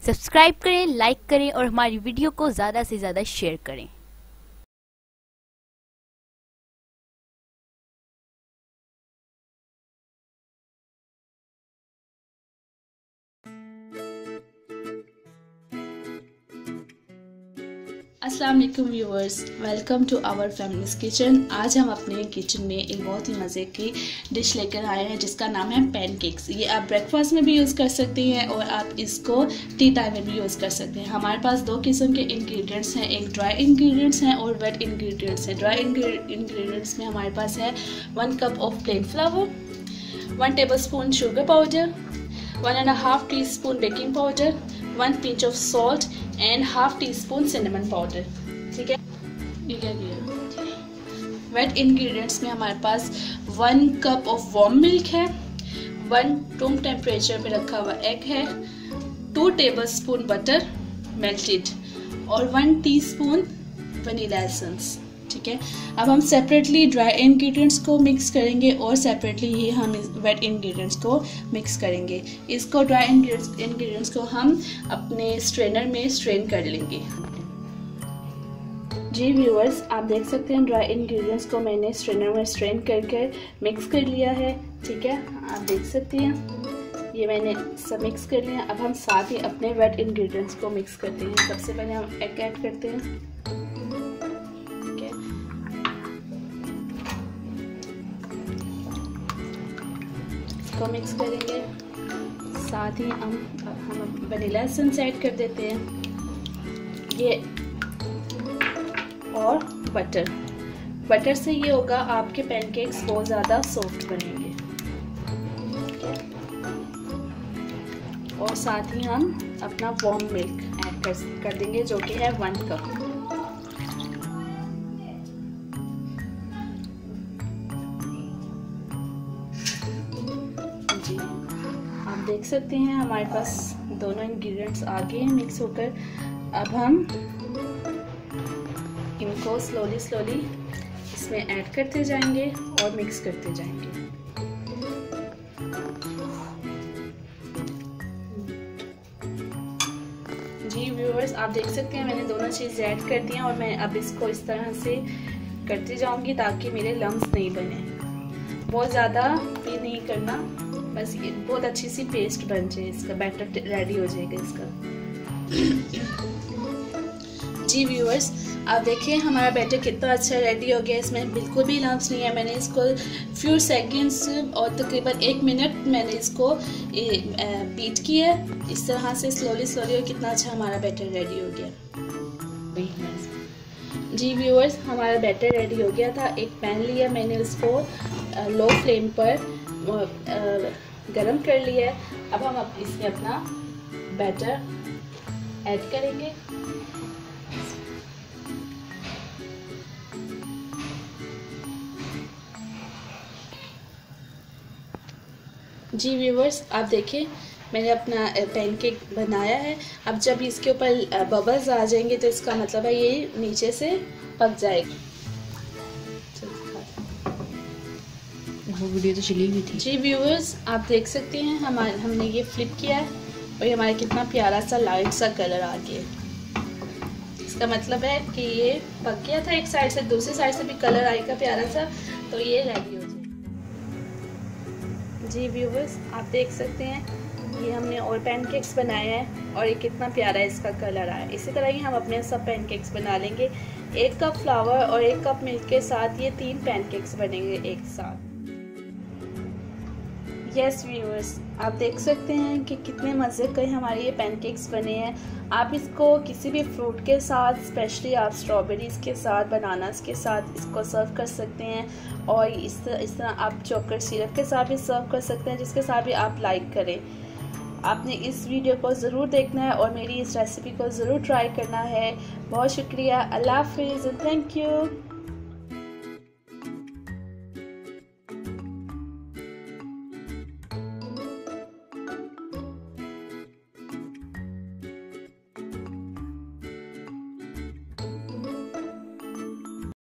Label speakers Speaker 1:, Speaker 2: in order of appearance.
Speaker 1: Subscribe करें, like करें और हमारी वीडियो को ज़्यादा से ज़्यादा शेयर करें।
Speaker 2: अस्सलाम वालेकुम viewers, welcome to our family's kitchen. आज हम अपने किचन में एक बहुत ही मज़े की डिश लेकर आए हैं जिसका नाम है पैनकेक्स। ये आप ब्रेकफास्ट में भी यूज़ कर सकते हैं और आप इसको टी टाइम में भी यूज़ कर सकते हैं। हमारे पास दो किस्म के इंग्रेडिएंट्स हैं, एक ड्राई इंग्रेडिएंट्स हैं और वेट इंग्रेडिएंट्स हैं। ड्राई इंग्रेडिएंट्स में हमारे पास है 1 cup of plain flour, 1 tablespoon sugar powder, 1.5 teaspoon baking powder, 1 pinch of salt and half teaspoon cinnamon powder। ठीक है, ये क्या किया। वेट इंग्रेडिएंट्स में हमारे पास 1 कप ऑफ वार्म मिल्क है, 1 रूम टेम्परेचर पे रखा हुआ एग है, 2 टेबलस्पून बटर मेल्टेड और 1 टीस्पून वनीला एसेंस। ठीक है, अब हम सेपरेटली ड्राई इंग्रेडिएंट्स को मिक्स करेंगे और सेपरेटली ही हम वेट इंग्रेडिएंट्स को मिक्स करेंगे। इसको ड्राई इंग्रेडिएंट्स को हम अपने स्ट्रेनर में स्ट्रेन कर लेंगे। जी व्यूअर्स, आप देख सकते हैं ड्राई इंग्रेडिएंट्स को मैंने स्ट्रेनर में स्ट्रेन करके मिक्स कर लिया है। ठीक है, आप देख सकते हैं ये मैंने सब मिक्स कर लिया। अब हम साथ ही अपने वेट इंग्रेडिएंट्स को मिक्स करते हैं। सबसे पहले हम एग ऐड करते हैं। को मिक्स करेंगे, साथ ही हम वनीला एसेंस ऐड कर देते हैं ये, और बटर से ये होगा आपके पैनकेक्स बहुत ज़्यादा सॉफ्ट बनेंगे। और साथ ही हम अपना वार्म मिल्क ऐड कर देंगे जो कि है 1 कप। आप देख सकते हैं हमारे पास दोनों इंग्रेडिएंट्स आ गए हैं मिक्स होकर। अब हम इनको स्लोली इसमें ऐड करते जाएंगे और मिक्स करते जाएंगे। जी व्यूअर्स, आप देख सकते हैं मैंने दोनों चीज़ ऐड कर दी हैं और मैं अब इसको इस तरह से करती जाऊंगी ताकि मेरे लम्स नहीं बने। बहुत ज़्यादा भी नहीं करना, बस ये बहुत अच्छी सी पेस्ट बन जाए, इसका बैटर रेडी हो जाएगा इसका। जी व्यूअर्स, आप देखिए हमारा बैटर कितना अच्छा रेडी हो गया। इसमें बिल्कुल भी लम्स नहीं है। मैंने इसको फ्यू सेकंड्स और तकरीबन 1 मिनट मैंने इसको बीट किया इस तरह से स्लोली और कितना अच्छा हमारा बैटर रेडी हो गया। जी व्यूअर्स, हमारा बैटर रेडी हो गया था। एक पैन लिया मैंने, उसको लो फ्लेम पर गरम कर लिया है। अब हम इसमें अपना बैटर ऐड करेंगे। जी व्यूअर्स, आप देखिए मैंने अपना पैनकेक बनाया है। अब जब इसके ऊपर बबल्स आ जाएंगे तो इसका मतलब है ये नीचे से पक जाएगा।
Speaker 1: वो वीडियो तो चली हुई थी।
Speaker 2: जी व्यूअर्स, आप देख सकते हैं हमने ये फ्लिप किया है और ये हमारा कितना प्यारा सा लाइट सा कलर आ गया। इसका मतलब है कि ये पक गया था एक साइड से, दूसरी साइड से भी कलर आएगा प्यारा सा, तो ये रेडी हो जाए। जी व्यूअर्स, आप देख सकते हैं ये हमने और पैनकेक्स बनाए हैं और ये कितना प्यारा इसका कलर आया। इसी तरह ही हम अपने सब पैनकेक्स बना लेंगे। 1 कप फ्लावर और 1 कप मिल्क के साथ ये 3 पैनकेक्स बनेंगे एक साथ। यस व्यूअर्स, आप देख सकते हैं कि कितने मज़े के हमारे ये पैनकेक्स बने हैं। आप इसको किसी भी फ्रूट के साथ, स्पेशली आप स्ट्रॉबेरीज़ के साथ, बनानास के साथ इसको सर्व कर सकते हैं और इस तरह आप चॉकलेट सिरप के साथ भी सर्व कर सकते हैं, जिसके साथ भी आप लाइक करें। आपने इस वीडियो को ज़रूर देखना है और मेरी इस रेसिपी को ज़रूर ट्राई करना है। बहुत शुक्रिया। अल्लाह हाफिज़, थैंक यू।